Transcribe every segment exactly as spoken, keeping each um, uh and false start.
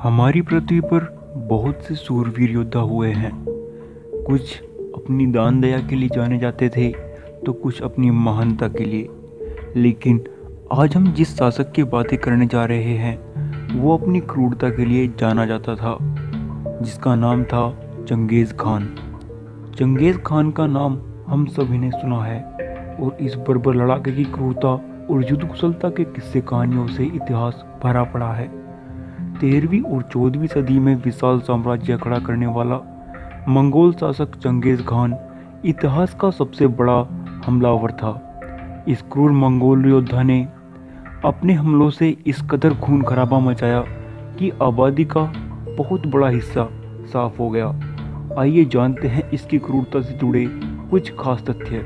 हमारी पृथ्वी पर बहुत से सूरवीर योद्धा हुए हैं। कुछ अपनी दान दया के लिए जाने जाते थे तो कुछ अपनी महानता के लिए। लेकिन आज हम जिस शासक की बातें करने जा रहे हैं वो अपनी क्रूरता के लिए जाना जाता था, जिसका नाम था चंगेज़ खान। चंगेज़ खान का नाम हम सभी ने सुना है और इस बर्बर लड़ाके की क्रूरता और युद्ध कुशलता के किस्से कहानियों से इतिहास भरा पड़ा है। तेरहवीं और चौदहवीं सदी में विशाल साम्राज्य खड़ा करने वाला मंगोल शासक चंगेज़ खान इतिहास का सबसे बड़ा हमलावर था। इस क्रूर मंगोल योद्धा ने अपने हमलों से इस कदर खून खराबा मचाया कि आबादी का बहुत बड़ा हिस्सा साफ हो गया। आइए जानते हैं इसकी क्रूरता से जुड़े कुछ खास तथ्य।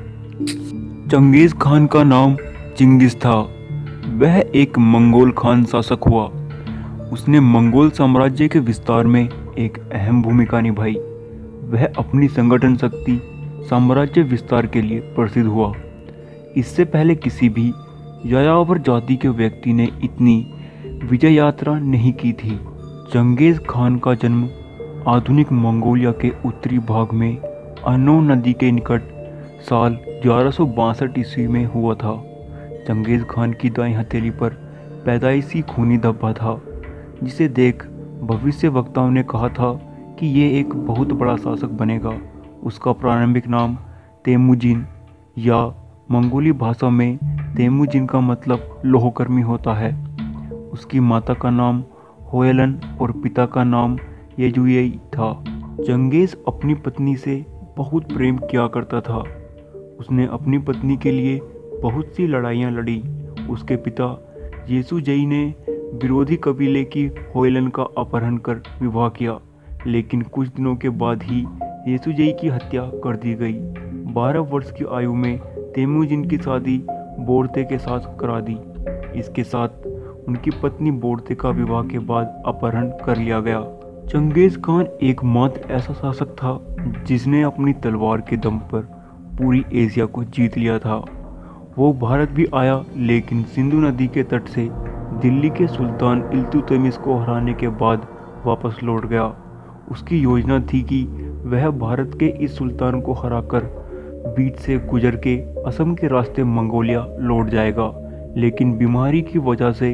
चंगेज़ खान का नाम चिंगिस था। वह एक मंगोल खान शासक हुआ। उसने मंगोल साम्राज्य के विस्तार में एक अहम भूमिका निभाई। वह अपनी संगठन शक्ति साम्राज्य विस्तार के लिए प्रसिद्ध हुआ। इससे पहले किसी भी यायावर जाति के व्यक्ति ने इतनी विजय यात्रा नहीं की थी। चंगेज़ खान का जन्म आधुनिक मंगोलिया के उत्तरी भाग में अनो नदी के निकट साल ग्यारह सौ बासठ ईस्वी में हुआ था। चंगेज़ खान की दाईं हथेली पर पैदाइशी खूनी धब्बा था, जिसे देख भविष्य वक्ताओं ने कहा था कि ये एक बहुत बड़ा शासक बनेगा। उसका प्रारंभिक नाम तेमुजिन या मंगोली भाषा में तेमुजिन का मतलब लोहकर्मी होता है। उसकी माता का नाम होयलन और पिता का नाम येजुएई था। चंगेज़ अपनी पत्नी से बहुत प्रेम किया करता था। उसने अपनी पत्नी के लिए बहुत सी लड़ाइयाँ लड़ी। उसके पिता येसुजेई ने विरोधी कबीले की होयलन का अपहरण कर विवाह किया, लेकिन कुछ दिनों के बाद ही येसुजेई की हत्या कर दी गई। बारह वर्ष की आयु में तेमुजिन की शादी बोरते के साथ करा दी। इसके साथ उनकी पत्नी बोरते का विवाह के बाद अपहरण कर लिया गया। चंगेज़ खान एकमात्र ऐसा शासक था जिसने अपनी तलवार के दम पर पूरी एशिया को जीत लिया था। वो भारत भी आया, लेकिन सिंधु नदी के तट से दिल्ली के सुल्तान इल्तुतमिश को हराने के बाद वापस लौट गया। उसकी योजना थी कि वह भारत के इस सुल्तान को हराकर बीच से गुजर के असम के रास्ते मंगोलिया लौट जाएगा, लेकिन बीमारी की वजह से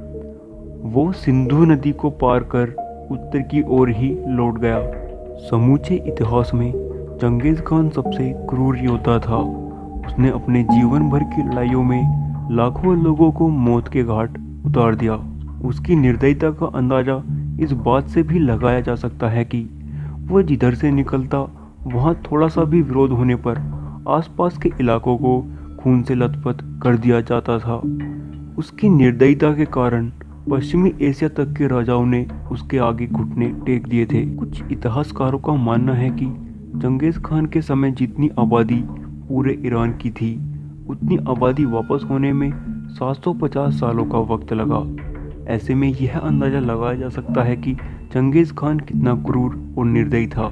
वो सिंधु नदी को पार कर उत्तर की ओर ही लौट गया। समूचे इतिहास में चंगेज़ खान सबसे क्रूर योद्धा था। उसने अपने जीवन भर की लड़ाइयों में लाखों लोगों को मौत के घाट उतार दिया। उसकी निर्दयता का अंदाजा इस बात से भी लगाया जा सकता है कि वह जिधर से निकलता वहाँ थोड़ा सा भी विरोध होने पर आसपास के इलाकों को खून से लथपथ कर दिया जाता था। उसकी निर्दयता के कारण पश्चिमी एशिया तक के राजाओं ने उसके आगे घुटने टेक दिए थे। कुछ इतिहासकारों का मानना है कि चंगेज़ खान के समय जितनी आबादी पूरे ईरान की थी, उतनी आबादी वापस होने में सात सौ पचास सालों का वक्त लगा। ऐसे में यह अंदाजा लगाया जा सकता है कि चंगेज़ खान कितना क्रूर और निर्दयी था।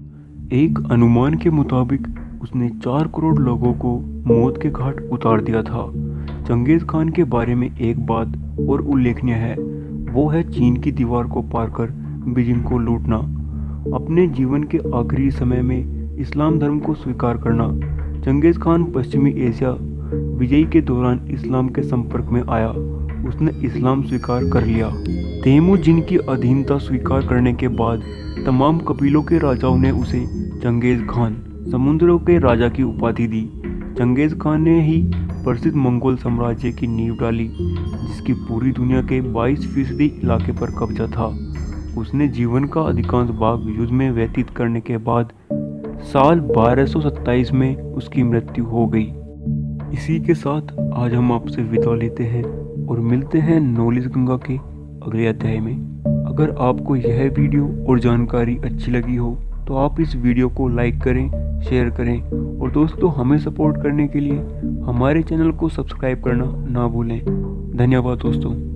एक अनुमान के मुताबिक उसने चार करोड़ लोगों को मौत के घाट उतार दिया था। चंगेज़ खान के बारे में एक बात और उल्लेखनीय है, वो है चीन की दीवार को पार कर बीजिंग को लूटना। अपने जीवन के आखिरी समय में इस्लाम धर्म को स्वीकार करना। चंगेज़ खान पश्चिमी एशिया विजय के दौरान इस्लाम के संपर्क में आया। उसने इस्लाम स्वीकार कर लिया। तेमुजिन की अधीनता स्वीकार करने के बाद तमाम कबीलों के राजाओं ने उसे चंगेज़ खान, समुद्रों के राजा की उपाधि दी। चंगेज़ खान ने ही प्रसिद्ध मंगोल साम्राज्य की नींव डाली, जिसकी पूरी दुनिया के बाईस फीसदी इलाके पर कब्जा था। उसने जीवन का अधिकांश भाग युद्ध में व्यतीत करने के बाद साल बारह सौ सत्ताईस में उसकी मृत्यु हो गई। इसी के साथ आज हम आपसे विदा लेते हैं और मिलते हैं नॉलेज गंगा के अगले अध्याय में। अगर आपको यह वीडियो और जानकारी अच्छी लगी हो तो आप इस वीडियो को लाइक करें, शेयर करें और दोस्तों हमें सपोर्ट करने के लिए हमारे चैनल को सब्सक्राइब करना ना भूलें। धन्यवाद दोस्तों।